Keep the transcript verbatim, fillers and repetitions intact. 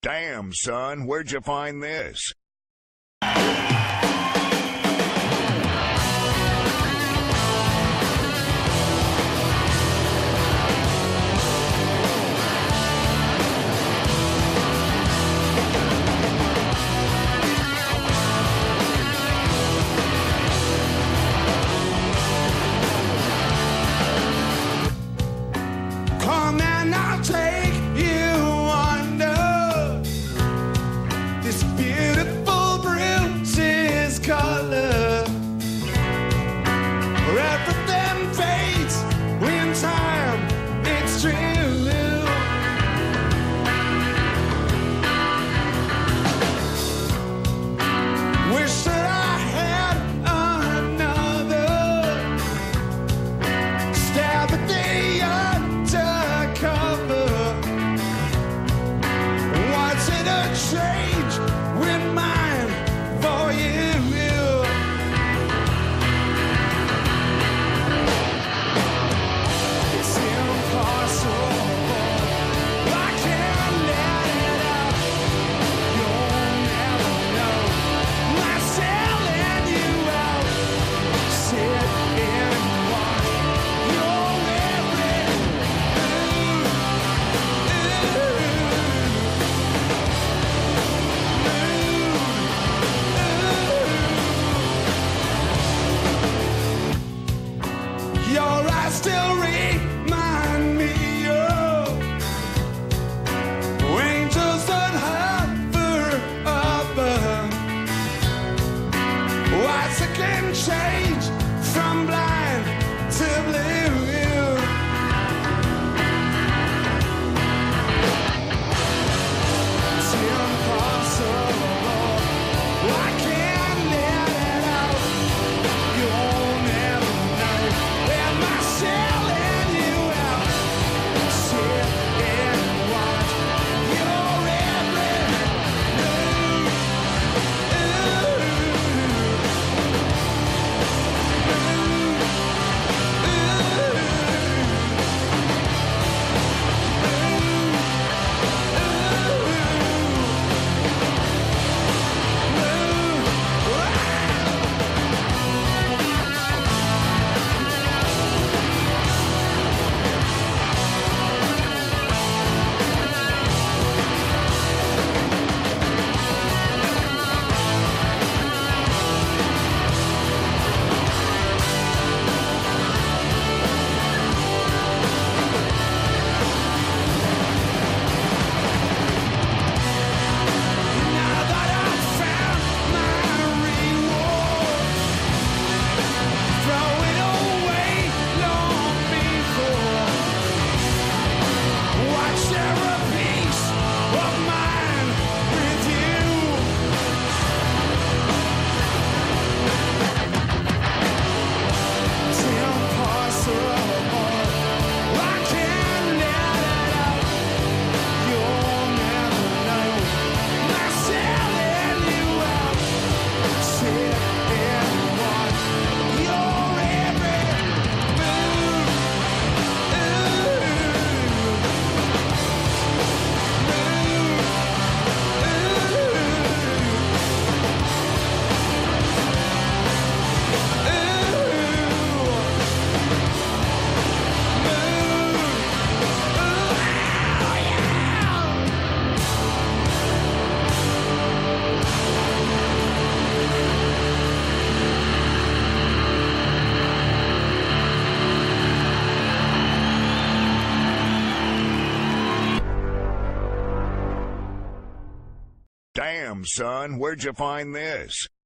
Damn, son, where'd you find this? Come and I'll take you under this beautiful bruises color, where everything fades in time. It's true. Wish that I had another stab at the undercover. What's it a change with mine for you? It's impossible. I can't let it out. You'll never know. I'm selling you out. Sit and watch your every move. Your eyes still remind me of angels that hover above. What's it can change from blind to blue? It's impossible. I can't let it out. You'll never know. Am I selling you out? Sit and watch your every move. Now that I've found my reward, throw it away long before. Why share a piece of mine with you? It's impossible. I can't let it out. You'll never know. I'm selling you out. Sit and watch your every move. Damn, son, where'd you find this?